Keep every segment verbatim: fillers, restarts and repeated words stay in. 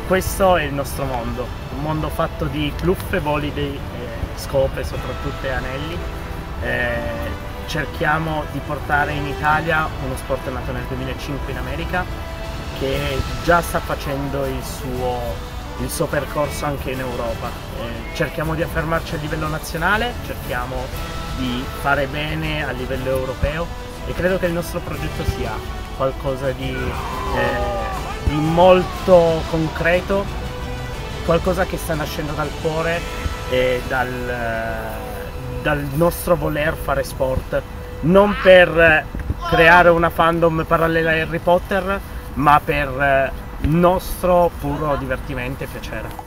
questo è il nostro mondo, un mondo fatto di cluffe, bolidi, eh, scope, soprattutto e anelli. Eh, cerchiamo di portare in Italia uno sport nato nel duemilacinque in America, che già sta facendo il suo, il suo percorso anche in Europa. Eh, cerchiamo di affermarci a livello nazionale, cerchiamo di fare bene a livello europeo e credo che il nostro progetto sia qualcosa di, eh, di molto concreto, qualcosa che sta nascendo dal cuore e dal, dal nostro voler fare sport, non per creare una fandom parallela a Harry Potter, ma per nostro puro divertimento e piacere.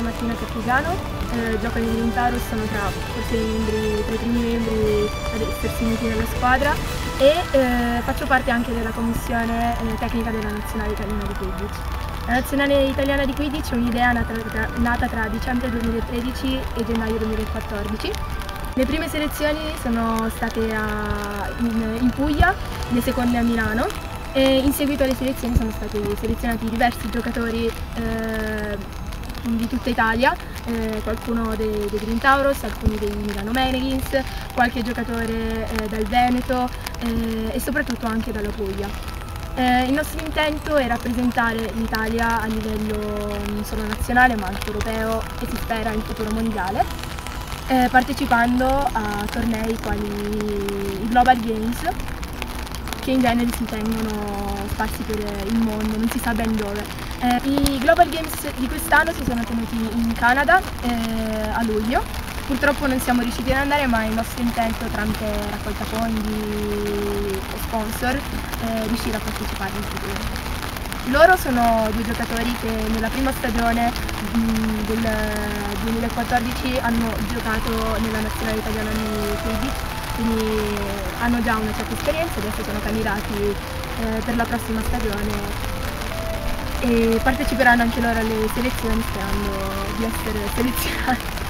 Martina Cappigano, eh, gioco in Grintaro, sono tra, forse i membri, tra i primi membri ad essersi uniti nella squadra e eh, faccio parte anche della commissione eh, tecnica della Nazionale Italiana di Quidditch. La Nazionale Italiana di Quidditch è un'idea nata, nata tra dicembre duemilatredici e gennaio duemilaquattordici. Le prime selezioni sono state a, in, in Puglia, le seconde a Milano e in seguito alle selezioni sono stati selezionati diversi giocatori eh, di tutta Italia, eh, qualcuno dei, dei Grintauros, alcuni dei Milano Menegins, qualche giocatore eh, dal Veneto eh, e soprattutto anche dalla Puglia. Eh, il nostro intento è rappresentare l'Italia a livello non solo nazionale ma anche europeo e si spera in futuro mondiale, eh, partecipando a tornei quali i Global Games, che in genere si tengono sparsi per il mondo, non si sa ben dove. Eh, I Global Games di quest'anno si sono tenuti in Canada eh, a luglio. Purtroppo non siamo riusciti ad andare, ma è il nostro intento, tramite raccolta fondi o sponsor, eh, riuscire a partecipare in futuro. Loro sono due giocatori che nella prima stagione mh, del duemilaquattordici hanno giocato nella nazionale italiana di Quidditch, quindi hanno già una certa esperienza, adesso sono candidati eh, per la prossima stagione e parteciperanno anche loro alle selezioni sperando di essere selezionati.